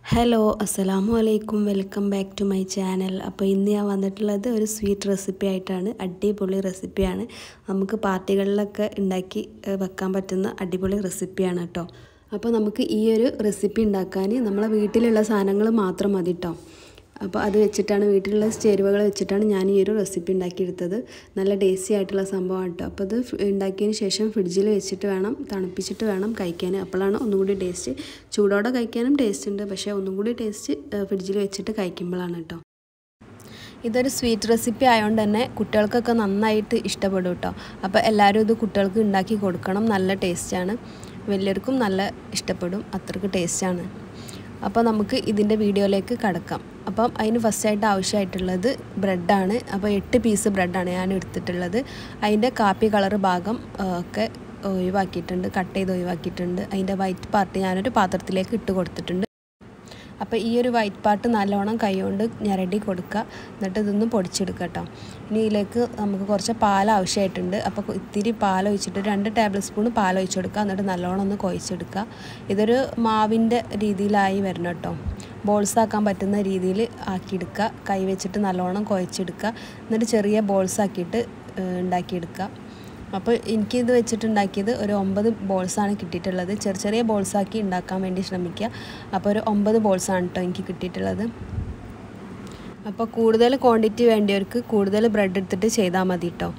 Hello അസ്സലാമു അലൈക്കും welcome back to my channel. അപ്പോൾ ഇന്ന് ഞാൻ വന്നിട്ടുള്ളത് ഒരു സ്വീറ്റ് റെസിപ്പി ആയിട്ടാണ്. അടിപൊളി റെസിപ്പിയാണ്. നമുക്ക് പാർട്ടികളിലൊക്കെ ഉണ്ടാക്കി വെക്കാൻ പറ്റുന്ന അടിപൊളി റെസിപ്പിയാണ് കേട്ടോ. അപ്പോൾ നമുക്ക് ഈ ഒരു റെസിപ്പി ഉണ്ടാക്കാൻ നമ്മളെ വീട്ടിലുള്ള സാധനങ്ങൾ മാത്രം മതി കേട്ടോ. അപ്പോൾ അത് വെച്ചിട്ടാണ്, വീട്ടിലുള്ള ചേരുവകൾ വെച്ചിട്ടാണ് ഞാൻ ഈ ഒരു റെസിപ്പി ഉണ്ടാക്കിയെടുത്തത്. നല്ല ടേസ്റ്റി ആയിട്ടുള്ള സംഭവമാണ് കേട്ടോ. അപ്പോൾ ഇത് ഉണ്ടാക്കിയതിന് ശേഷം ഫ്രിഡ്ജിൽ വെച്ചിട്ട് വേണം, തണുപ്പിച്ചിട്ട് വേണം കഴിക്കാൻ. അപ്പോഴാണ് ഒന്നുകൂടി ടേസ്റ്റ്. ചൂടോടെ കഴിക്കാനും ടേസ്റ്റ് ഉണ്ട്, പക്ഷേ ഒന്നും കൂടി ടേസ്റ്റ് ഫ്രിഡ്ജിൽ വെച്ചിട്ട് കഴിക്കുമ്പോഴാണ് കേട്ടോ. ഇതൊരു സ്വീറ്റ് റെസിപ്പി ആയതുകൊണ്ട് തന്നെ കുട്ടികൾക്കൊക്കെ നന്നായിട്ട് ഇഷ്ടപ്പെടും കേട്ടോ. അപ്പോൾ എല്ലാവരും ഇത് കുട്ടികൾക്ക് ഉണ്ടാക്കി കൊടുക്കണം. നല്ല ടേസ്റ്റാണ്, വലിയവർക്കും നല്ല ഇഷ്ടപ്പെടും, അത്രയ്ക്ക് ടേസ്റ്റാണ്. അപ്പോൾ നമുക്ക് ഇതിൻ്റെ വീഡിയോയിലേക്ക് കടക്കാം. അപ്പം അതിന് ഫസ്റ്റായിട്ട് ആവശ്യമായിട്ടുള്ളത് ബ്രെഡാണ്. അപ്പോൾ 8 പീസ് ബ്രെഡാണ് ഞാൻ എടുത്തിട്ടുള്ളത്. അതിൻ്റെ കാപ്പി കളർ ഭാഗം ഒക്കെ ഒഴിവാക്കിയിട്ടുണ്ട്, കട്ട് ചെയ്ത് ഒഴിവാക്കിയിട്ടുണ്ട്. അതിൻ്റെ വൈറ്റ് പാർട്ട് ഞാനൊരു പാത്രത്തിലേക്ക് ഇട്ട് കൊടുത്തിട്ടുണ്ട്. അപ്പോൾ ഈ ഒരു വൈറ്റ് പാർട്ട് നല്ലോണം കൈകൊണ്ട് ഞരടി കൊടുക്കുക, എന്നിട്ട് ഇതൊന്ന് പൊടിച്ചെടുക്കുക കേട്ടോ. ഇനി ഇതിലേക്ക് നമുക്ക് കുറച്ച് പാൽ ആവശ്യമായിട്ടുണ്ട്. അപ്പോൾ ഇത്തിരി പാൽ ഒഴിച്ചിട്ട് 2 ടേബിൾ സ്പൂൺ പാൽ ഒഴിച്ച് കൊടുക്കുക, എന്നിട്ട് നല്ലോണം ഒന്ന് കുഴച്ചെടുക്കുക. ഇതൊരു മാവിൻ്റെ രീതിയിലായി വരണം കേട്ടോ. ബോൾസ് ആക്കാൻ പറ്റുന്ന രീതിയിൽ ആക്കിയെടുക്കുക. കൈ വെച്ചിട്ട് നല്ലോണം കുഴച്ചെടുക്കുക, എന്നിട്ട് ചെറിയ ബോൾസ് ആക്കിയിട്ട് ഉണ്ടാക്കിയെടുക്കുക. അപ്പോൾ എനിക്കിത് വെച്ചിട്ടുണ്ടാക്കിയത് ഒരു 9 ബോൾസാണ് കിട്ടിയിട്ടുള്ളത്. ചെറിയ ബോൾസാക്കി ഉണ്ടാക്കാൻ വേണ്ടി ശ്രമിക്കുക. അപ്പോൾ ഒരു 9 ബോൾസാണ് കേട്ടോ എനിക്ക് കിട്ടിയിട്ടുള്ളത്. അപ്പോൾ കൂടുതൽ ക്വാണ്ടിറ്റി വേണ്ടിയവർക്ക് കൂടുതൽ ബ്രെഡ് എടുത്തിട്ട് ചെയ്താൽ മതി കേട്ടോ.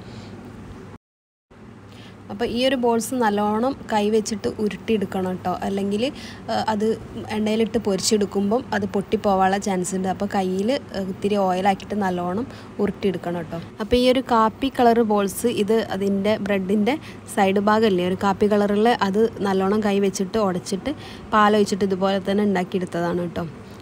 അപ്പോൾ ഈ ഒരു ബോൾസ് നല്ലോണം കൈ വെച്ചിട്ട് ഉരുട്ടിയെടുക്കണം കേട്ടോ, അല്ലെങ്കിൽ അത് എണ്ണയിലിട്ട് പൊരിച്ചെടുക്കുമ്പം അത് പൊട്ടിപ്പോവാനുള്ള ചാൻസ് ഉണ്ട്. അപ്പോൾ കയ്യിൽ ഇത്തിരി ഓയിലാക്കിയിട്ട് നല്ലോണം ഉരുട്ടിയെടുക്കണം കേട്ടോ. അപ്പോൾ ഈ ഒരു കാപ്പി കളർ ബോൾസ്, ഇത് അതിൻ്റെ ബ്രെഡിൻ്റെ സൈഡ് ഭാഗമല്ലേ ഒരു കാപ്പി കളറിൽ, അത് നല്ലോണം കൈ വെച്ചിട്ട് ഉടച്ചിട്ട് പാലൊഴിച്ചിട്ട് ഇതുപോലെ തന്നെ ഉണ്ടാക്കിയെടുത്തതാണ് കേട്ടോ.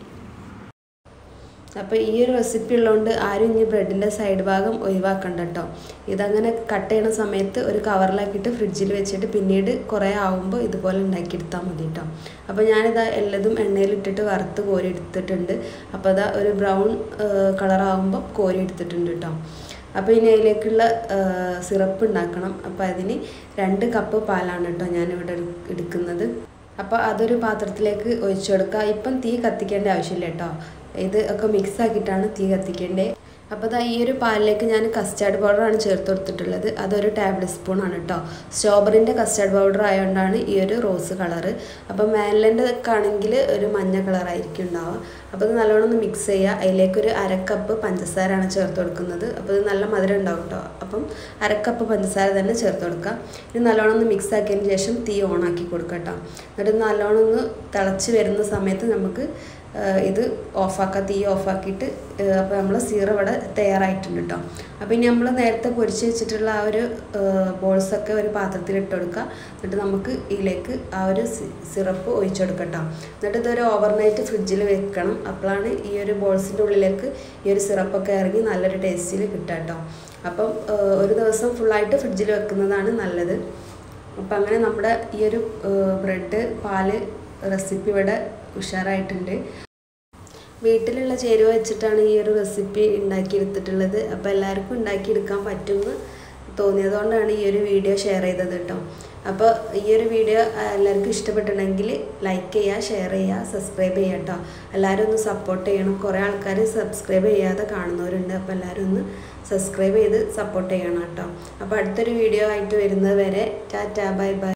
അപ്പോൾ ഈ ഒരു റെസിപ്പി ഉള്ളതുകൊണ്ട് ആരും ഇനി ബ്രെഡിൻ്റെ സൈഡ് ഭാഗം ഒഴിവാക്കണ്ട കേട്ടോ. ഇതങ്ങനെ കട്ട് ചെയ്യുന്ന സമയത്ത് ഒരു കവറിലാക്കിയിട്ട് ഫ്രിഡ്ജിൽ വെച്ചിട്ട് പിന്നീട് കുറേ ആവുമ്പോൾ ഇതുപോലെ ഉണ്ടാക്കിയെടുത്താൽ മതി കേട്ടോ. അപ്പോൾ ഞാനിതാ എല്ലാതും എണ്ണയിലിട്ടിട്ട് വറുത്ത് കോരി എടുത്തിട്ടുണ്ട്. അപ്പോൾ അതാ ഒരു ബ്രൗൺ കളറാകുമ്പോൾ കോരി എടുത്തിട്ടുണ്ട് കേട്ടോ. അപ്പോൾ ഇനി അതിലേക്കുള്ള സിറപ്പ് ഉണ്ടാക്കണം. അപ്പോൾ അതിന് 2 കപ്പ് പാലാണ് കേട്ടോ ഞാനിവിടെ എടുക്കുന്നത്. അപ്പോൾ അതൊരു പാത്രത്തിലേക്ക് ഒഴിച്ചു കൊടുക്കുക. ഇപ്പം തീ കത്തിക്കേണ്ട ആവശ്യമില്ല കേട്ടോ. ഇത് ഒക്കെ മിക്സ് ആക്കിയിട്ടാണ് തീ കത്തിക്കേണ്ടത്. അപ്പോൾ ഈ ഒരു പാലിലേക്ക് ഞാൻ കസ്റ്റാർഡ് പൗഡറാണ് ചേർത്ത് കൊടുത്തിട്ടുള്ളത്. അതൊരു ടേബിൾ സ്പൂണാണ് കേട്ടോ. സ്ട്രോബെറിൻ്റെ കസ്റ്റാർഡ് പൗഡർ ആയതുകൊണ്ടാണ് ഈ ഒരു റോസ് കളറ്. അപ്പോൾ മാൻലൻ്റെ ഒക്കെ ആണെങ്കിൽ ഒരു മഞ്ഞ കളറായിരിക്കും ഉണ്ടാവുക. അപ്പോൾ ഇത് നല്ലോണം ഒന്ന് മിക്സ് ചെയ്യുക. അതിലേക്കൊരു 1/2 കപ്പ് പഞ്ചസാരയാണ് ചേർത്ത് കൊടുക്കുന്നത്. അപ്പോൾ ഇത് നല്ല മധുരം ഉണ്ടാവും കേട്ടോ. അപ്പം 1/2 കപ്പ് പഞ്ചസാര തന്നെ ചേർത്ത് കൊടുക്കുക. ഇത് നല്ലോണം ഒന്ന് മിക്സ് ആക്കിയതിന് ശേഷം തീ ഓണാക്കി കൊടുക്കുക കേട്ടോ. എന്നിട്ട് നല്ലോണം ഒന്ന് തിളച്ച് വരുന്ന സമയത്ത് നമുക്ക് ഇത് ഓഫാക്കുക, തീ ഓഫാക്കിയിട്ട്. അപ്പോൾ നമ്മൾ സീറ ഇവിടെ തയ്യാറായിട്ടുണ്ട് കേട്ടോ. അപ്പോൾ ഇനി നമ്മൾ നേരത്തെ പൊരിച്ച് വെച്ചിട്ടുള്ള ആ ഒരു ബോൾസൊക്കെ ഒരു പാത്രത്തിൽ ഇട്ട് കൊടുക്കുക. എന്നിട്ട് നമുക്ക് ഇതിലേക്ക് ആ ഒരു സിറപ്പ് ഒഴിച്ചെടുക്കാം കേട്ടോ. എന്നിട്ട് ഇതൊരു ഓവർനൈറ്റ് ഫ്രിഡ്ജിൽ വെക്കണം. അപ്പോഴാണ് ഈ ഒരു ബോൾസിൻ്റെ ഉള്ളിലേക്ക് ഈ ഒരു സിറപ്പൊക്കെ ഇറങ്ങി നല്ലൊരു ടേസ്റ്റിൽ കിട്ടുക കേട്ടോ. അപ്പം ഒരു ദിവസം ഫുള്ളായിട്ട് ഫ്രിഡ്ജിൽ വെക്കുന്നതാണ് നല്ലത്. അപ്പം അങ്ങനെ നമ്മുടെ ഈ ഒരു ബ്രെഡ് പാല് റെസിപ്പി ഇവിടെ ഉഷാറായിട്ടുണ്ട്. വീട്ടിലുള്ള ചേരുവ വെച്ചിട്ടാണ് ഈ ഒരു റെസിപ്പി ഉണ്ടാക്കിയെടുത്തിട്ടുള്ളത്. അപ്പോൾ എല്ലാവർക്കും ഉണ്ടാക്കിയെടുക്കാൻ പറ്റുമെന്ന് തോന്നിയതുകൊണ്ടാണ് ഈ ഒരു വീഡിയോ ഷെയർ ചെയ്തത് കേട്ടോ. അപ്പോൾ ഈ ഒരു വീഡിയോ എല്ലാവർക്കും ഇഷ്ടപ്പെട്ടിട്ടുണ്ടെങ്കിൽ ലൈക്ക് ചെയ്യുക, ഷെയർ ചെയ്യുക, സബ്സ്ക്രൈബ് ചെയ്യുക കേട്ടോ. എല്ലാവരും ഒന്ന് സപ്പോർട്ട് ചെയ്യണം. കുറേ ആൾക്കാർ സബ്സ്ക്രൈബ് ചെയ്യാതെ കാണുന്നവരുണ്ട്. അപ്പോൾ എല്ലാവരും ഒന്ന് സബ്സ്ക്രൈബ് ചെയ്ത് സപ്പോർട്ട് ചെയ്യണം കേട്ടോ. അപ്പോൾ അടുത്തൊരു വീഡിയോ ആയിട്ട് വരുന്നത് വരെ ടാറ്റാ, ബൈ ബൈ.